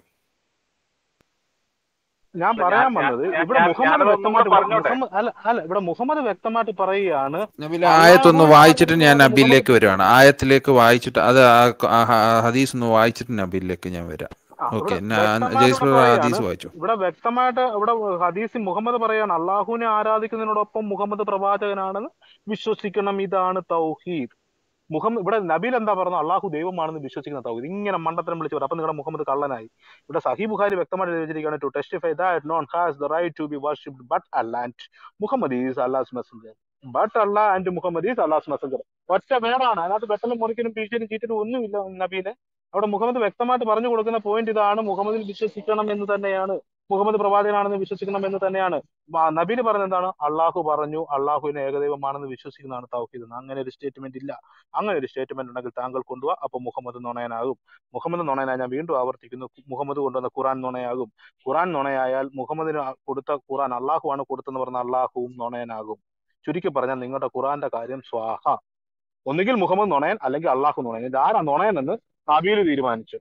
ഞാൻ പറയാൻ വന്നത് ഇവിടെ മുഹമ്മദ് വ്യക്തമായിട്ട് പറഞ്ഞോട്ടെ. മുഹമ്മദ് അല്ല അല്ല ഇവിടെ മുഹമ്മദ് വ്യക്തമായിട്ട് പറയുകയാണ് നബീൽ ആയത്തൊന്ന് വായിച്ചിട്ട് ഞാൻ നബീലിലേക്ക് വരുവാണ്. ആയത്തിലേക്ക് വായിച്ചിട്ട് അത് ഹദീസ് ഒന്ന് വായിച്ചിട്ട് നബീലിലേക്ക് ഞാൻ വരാം. ഓക്കെ, ജയ്സ് ബ്രദർ ഹദീസ് വായിച്ചു. ഇവിടെ വ്യക്തമായിട്ട് ഇവിടെ ഹദീസിൽ മുഹമ്മദ് പറയാണ് അള്ളാഹുവിനെ ആരാധിക്കുന്നതിനോടൊപ്പം മുഹമ്മദ് പ്രവാചകനാണെന്ന് വിശ്വസിക്കണം. ഇതാണ് തൗഹീദ്. മുഹമ്മദ് ഇവിടെ നബീൽ എന്താ പറഞ്ഞത്? അള്ളാഹു ദൈവമാണെന്ന് വിശ്വസിക്കുന്ന തൗഹീദ്. ഇങ്ങനെ മണ്ടത്തരം വിളിച്ചു പറയും. അപ്പൊ നിങ്ങളുടെ മുഹമ്മദ് കള്ളനായി. ഇവിടെ സഹീ ബുഖാരി വ്യക്തമായിട്ട് എഴുതിയിരിക്കുകയാണ് to testify that none has the right to be worshipped but Allah and Muhammad is Allah's messenger. But Allah and Muhammad is Allah's messenger. ഒറ്റ വേടാണ്. അതിനകത്ത് വെട്ടലും മുറിക്കലും പീച്ചലും ചീറ്റലും ഒന്നുമില്ല നബീലെ. അവിടെ മുഹമ്മദ് വ്യക്തമായിട്ട് പറഞ്ഞു കൊടുക്കുന്ന പോയിന്റ് ഇതാണ്: മുഹമ്മദിൽ വിശ്വസിക്കണം എന്ന് തന്നെയാണ്, മുഹമ്മദ് പ്രവാചകനാണെന്ന് വിശ്വസിക്കണം എന്ന് തന്നെയാണ്. നബീല് പറഞ്ഞ എന്താണ്? അള്ളാഹു പറഞ്ഞു അള്ളാഹുവിനെ ഏകദൈവമാണെന്ന് വിശ്വസിക്കുന്നതാണ് തൗഹീദ്. അങ്ങനെ ഒരു സ്റ്റേറ്റ്മെന്റ് ഇല്ല. അങ്ങനെ ഒരു സ്റ്റേറ്റ്മെന്റ് ഉണ്ടെങ്കിൽ താങ്കൾ കൊണ്ടുപോവാ. അപ്പൊ മുഹമ്മദ് നുണയനാകും. മുഹമ്മദ് നുണയനായി ഞാൻ വീണ്ടും ആവർത്തിക്കുന്നു, മുഹമ്മദ് കൊണ്ടുവന്ന ഖുറാൻ നുണയാകും. ഖുറാൻ നുണയായാൽ മുഹമ്മദിന് കൊടുത്ത ഖുറാൻ അള്ളാഹു ആണ് കൊടുത്തെന്ന് പറഞ്ഞ അള്ളാഹുവും നുണയനാകും. ചുരുക്കി പറഞ്ഞാൽ നിങ്ങളുടെ ഖുറാന്റെ കാര്യം സ്വാഹ. ഒന്നുകിൽ മുഹമ്മദ് നുണയൻ അല്ലെങ്കിൽ അള്ളാഹു നുണയൻ. ഇത് ആരാ നുണയൻ എന്ന് നബീല് തീരുമാനിച്ചു.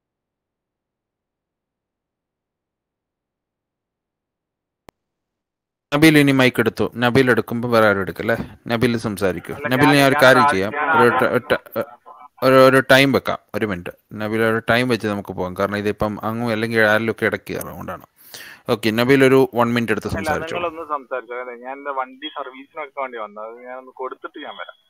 നബീൽ ഇനി മൈക്ക് എടുത്തു. നബീൽ എടുക്കുമ്പോൾ വേറെ ആരും എടുക്കല്ലേ. നബീൽ സംസാരിക്കൂ. നബീൽ ഞാൻ ഒരു കാര്യം ചെയ്യാം, ഒരു ഒരു ടൈം വെക്കാം, ഒരു മിനിറ്റ്. നബീൽ ഒരു ടൈം വെച്ച് നമുക്ക് പോകാം. കാരണം ഇതിപ്പം അങ്ങും അല്ലെങ്കിൽ ആരിലും ഒക്കെ ഇടയ്ക്ക് കയറും, അതുകൊണ്ടാണ്. ഓക്കെ, നബീൽ ഒരു വൺ മിനിറ്റ് എടുത്ത് സംസാരിച്ചോ. നിങ്ങളൊന്ന് സംസാരിച്ചോ. ഞാൻ എന്റെ വണ്ടി സർവീസിനൊക്കെ വേണ്ടി വന്നത്, ഞാൻ ഒന്ന് കൊടുത്തിട്ട് ഞാൻ വരാം.